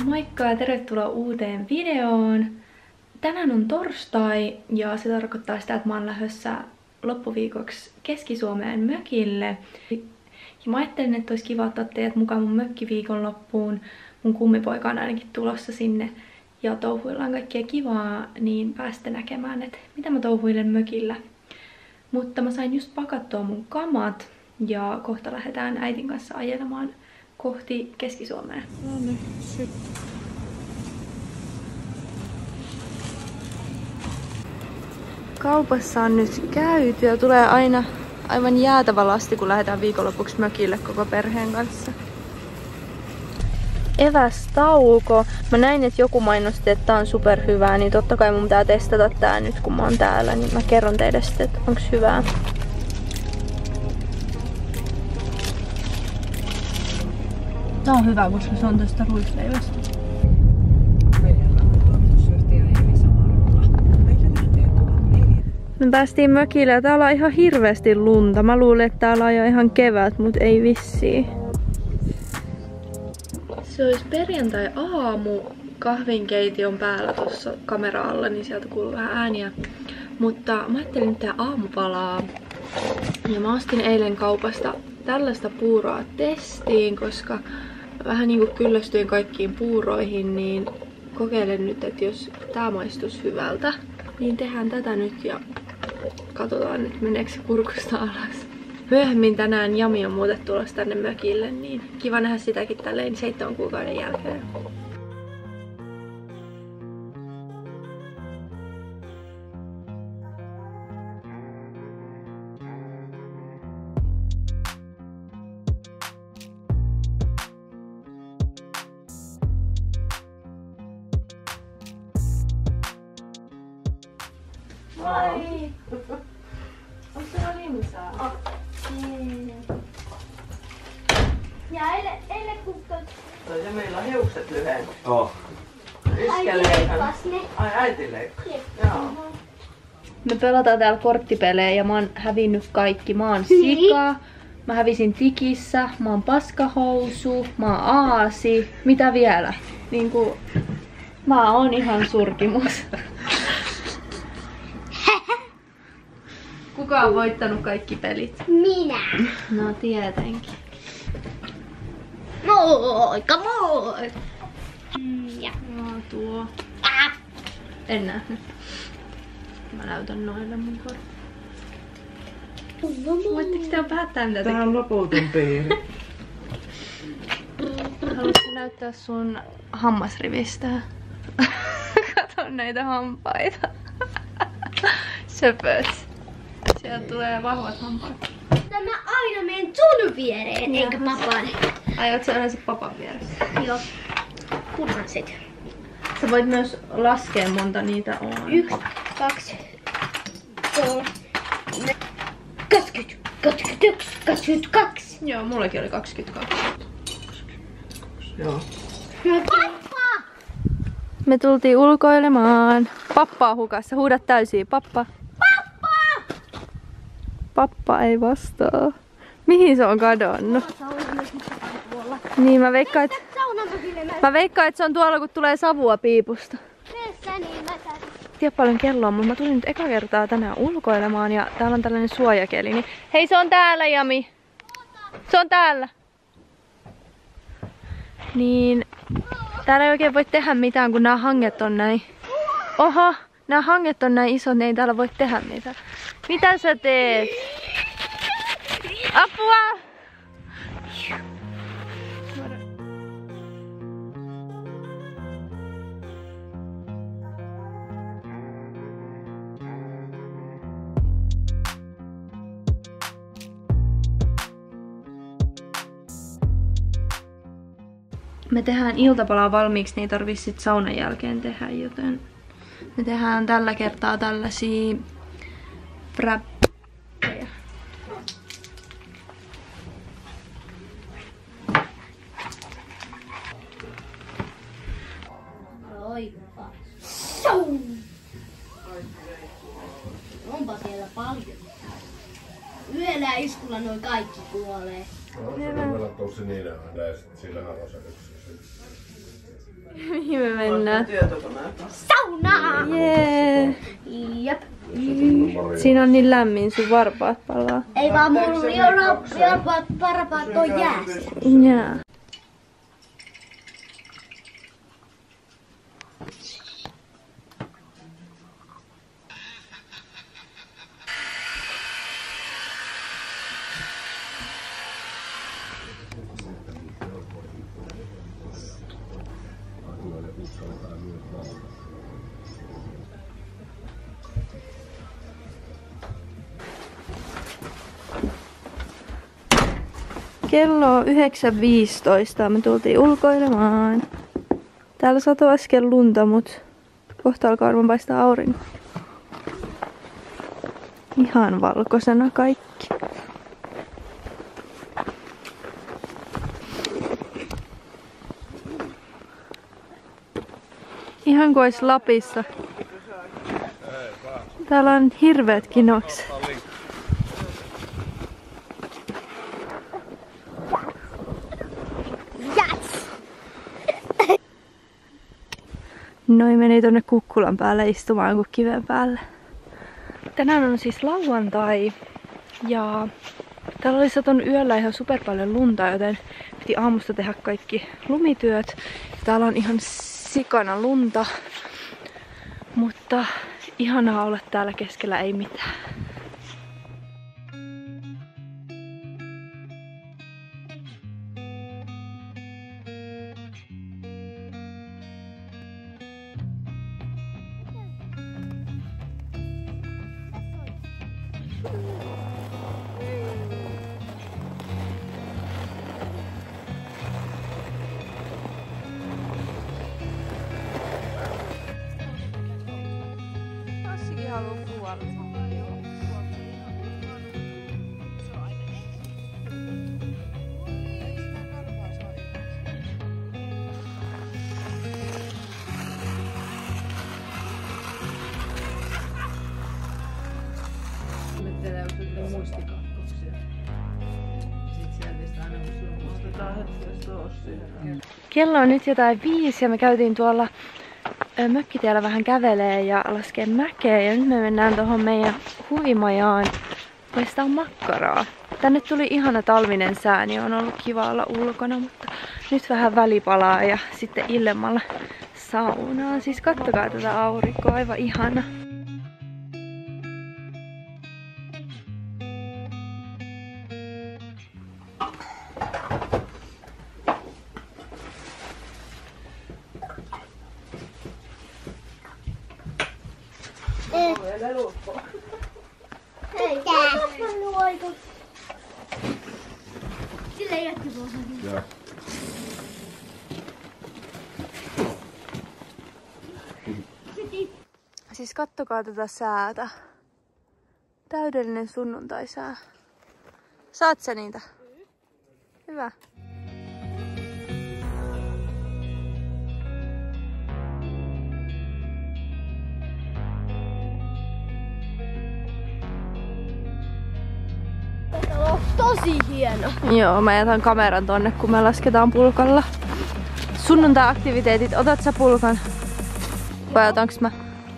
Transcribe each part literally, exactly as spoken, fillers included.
Moikka ja tervetuloa uuteen videoon. Tänään on torstai ja se tarkoittaa sitä, että mä oon lähdössä loppuviikoksi Keski-Suomeen mökille. Ja mä ajattelin, että olisi kiva ottaa teidät mukaan mun mökkiviikon loppuun. Mun kummipoika on ainakin tulossa sinne ja touhuillaan kaikkea kivaa, niin päästä näkemään, että mitä mä touhuilen mökillä. Mutta mä sain just pakattua mun kamat ja kohta lähdetään äitin kanssa ajelemaan kohti Keski-Suomea. No niin, sitten. Kaupassa on nyt käyty ja tulee aina aivan jäätävä lasti, kun lähdetään viikonlopuksi mökille koko perheen kanssa. Evästauko. Mä näin, että joku mainosti, että tää on superhyvää, niin totta kai mun pitää testata tää nyt, kun mä oon täällä, niin mä kerron teille sitten, että onks hyvää. Tää on hyvä, koska se on tästä ruisleivästä. Me päästiin mökille ja täällä on ihan hirveästi lunta. Mä luulen, että täällä on jo ihan kevät, mut ei vissiin. Se olisi perjantai-aamu. Kahvinkeition päällä tuossa kamera alla, niin sieltä kuuluu vähän ääniä. Mutta mä ajattelin, että tää aamu palaa. Ja mä ostin eilen kaupasta tällaista puuroa testiin, koska vähän niinku kyllästyin kaikkiin puuroihin, niin kokeilen nyt, että jos tää maistuisi hyvältä, niin tehdään tätä nyt ja katsotaan nyt meneekö se kurkusta alas. Myöhemmin tänään Jami on muutettu tulossa tänne mökille, niin kiva nähdä sitäkin tälleen seitsemän kuukauden jälkeen. Moi! Onko täällä limsaa? Oh. Ja eilen, eilen kukkas. Ja meillä on hiukset lyhyen. Oh. Äiti leikkasi ne. Ai äiti leikkasi? Joo. Me pelataan täällä korttipelejä ja mä oon hävinnyt kaikki. Mä oon sika, mä hävisin tikissä, mä oon paskahousu, mä oon aasi. Mitä vielä? Niinku, mä oon ihan surkimus. Kuka on voittanut kaikki pelit? Minä. No tietenkin. Moikka moi! Ja. Joo, tuo. Ah. En nähnyt. Mä näytän noille mun korvat. Voitteko te päättää mitä Tää tekee? on loputon piiri. Haluatko näyttää sun hammasrivistä? Kato näitä hampaita. Söpös. Sieltä tulee vahvat hampaat. Tämä aina menen sun viereen, eikä papan. Ai, oot sä yleensä papan vieressä? Joo. Punaset. Sä voit myös laskea monta niitä on. Yksi, kaksi, kolme, neljä, kaksikymmentä, kaksikymmentäyksi, kaksikymmentäkaksi. Joo, mullakin oli kaksikymmentäkaksi. Joo. Pappa! Me tultiin ulkoilemaan. Pappa on hukassa. Huuda täysiä. Pappa. Pappa! Pappa ei vastaa. Mihin se on kadonnut? Niin mä veikkaan, että... Mä veikkaan, että se on tuolla, kun tulee savua piipusta. Tiedä paljon kello on, mutta mä tulin nyt eka kertaa tänään ulkoilemaan ja täällä on tällainen suojakeli. Niin... Hei, se on täällä, Jami! Se on täällä! Niin... Täällä ei oikein voi tehdä mitään, kun nämä hanget on näin... Oho! Nämä hanget on näin isot, niin ei täällä voi tehdä mitään. Mitä sä teet? Apua! Me tehdään iltapalaa valmiiksi, niin ei tarvii sit saunan jälkeen tehdä, joten me tehdään tällä kertaa tällaisia wrappeja. Roippa. Sau! Onpa siellä paljon. Yhdellä iskulla noin kaikki kuolee. No, se on meillä tosi niin aina ja sit sillä on osa yksi. Mihin me mennään? Saunaa! Jee! Jep. Siinä on niin lämmin, sun varpaat palaa. Ei vaan mulla jorpaat varpaat on jäässä. Jää. Kello on yhdeksän viisitoista. Me tultiin ulkoilemaan. Täällä satoi äsken lunta, mut kohta alkaa varmaan paistaa aurinko. Ihan valkoisena kaikki. Ihan kuin ois Lapissa. Täällä on hirveät kinokset. Noin meni tonne kukkulan päälle istumaan kuin kiven päälle. Tänään on siis lauantai ja täällä oli satonut yöllä ihan super paljon lunta, joten piti aamusta tehdä kaikki lumityöt. Täällä on ihan sikana lunta, mutta ihanaa olla täällä keskellä ei mitään. Tassikin haluaa kuolla. Kello on nyt jotain viisi ja me käytiin tuolla mökkitiellä vähän kävelee ja laskee mäkeä ja nyt me mennään tuohon meidän huvimajaan paistaa makkaraa. Tänne tuli ihana talvinen sää, niin on ollut kiva olla ulkona, mutta nyt vähän välipalaa ja sitten illemmalla saunaan. Siis kattokaa tätä aurinkoa, aivan ihana. Hei, tässä on luoitu. Sille ei jätti pohjaa. Siis kattokaa tätä säätä. Täydellinen sunnuntaisää. Saat sä niitä? Hyvä. Tosi hieno. Joo, mä jätän kameran tonne, kun me lasketaan pulkalla. Sunnuntai-aktiviteetit, otat sä pulkan? Vai otanks mä?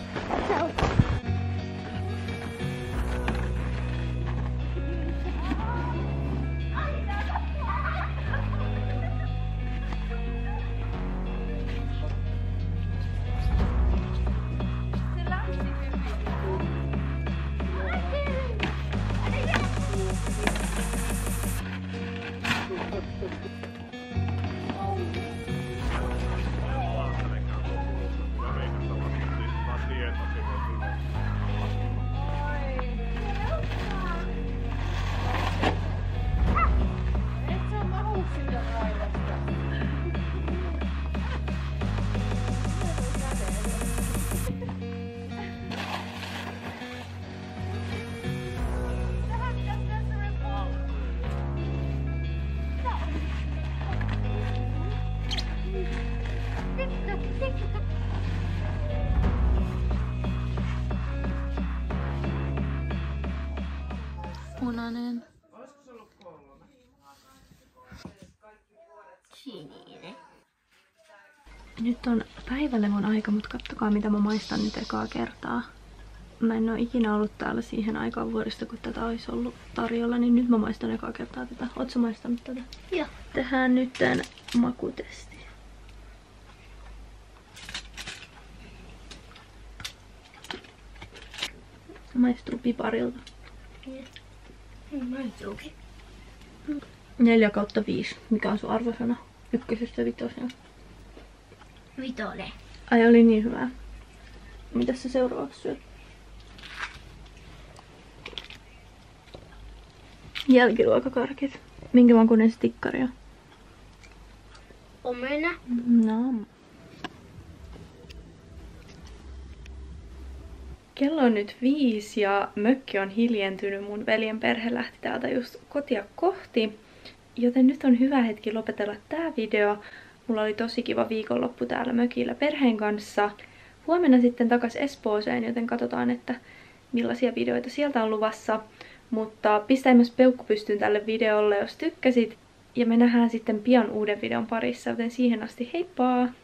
Punainen. Sininen. Nyt on päivälevon aika, mutta kattokaa mitä mä maistan nyt ekaa kertaa. Mä en oo ikinä ollut täällä siihen aikaan vuodesta, kun tätä olisi ollut tarjolla, niin nyt mä maistan ekaa kertaa tätä. Ootko sä maistanut tätä? Joo. Tehdään nyt tän makutesti. Maistuu piparilta. Maistuukin. neljä kautta viisi. Mikä on sun arvosana? Ykkösestä vitosena. Vitonen. Ai oli niin hyvää. Mitäs sä seuraavaksi syöt? Jälkiruokakarkit. Minkä makuinen stikkari on? Omena. No. Kello on nyt viisi ja mökki on hiljentynyt. Mun veljen perhe lähti täältä just kotia kohti. Joten nyt on hyvä hetki lopetella tää video. Mulla oli tosi kiva viikonloppu täällä mökillä perheen kanssa. Huomenna sitten takas Espooseen, joten katsotaan, että millaisia videoita sieltä on luvassa. Mutta pistä myös peukku pystyyn tälle videolle, jos tykkäsit. Ja me nähdään sitten pian uuden videon parissa, joten siihen asti heippa!